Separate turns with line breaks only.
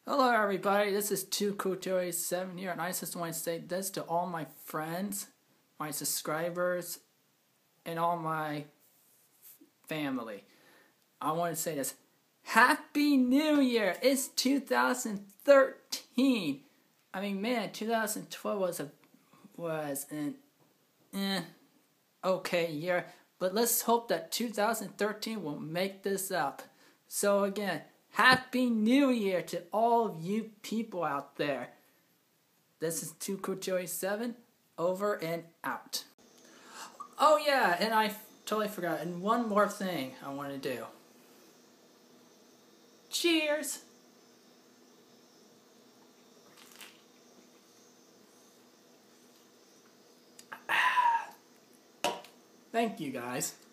Hello everybody, this is 2Cool287 here, and I just want to say this to all my friends, my subscribers, and all my family. I want to say this. Happy New Year! It's 2013! I mean, man, 2012 was an okay year, but let's hope that 2013 will make this up. So again, Happy New Year to all of you people out there. This is 2Cool287, over and out. Oh yeah, and I totally forgot, and one more thing I want to do. Cheers! Thank you guys.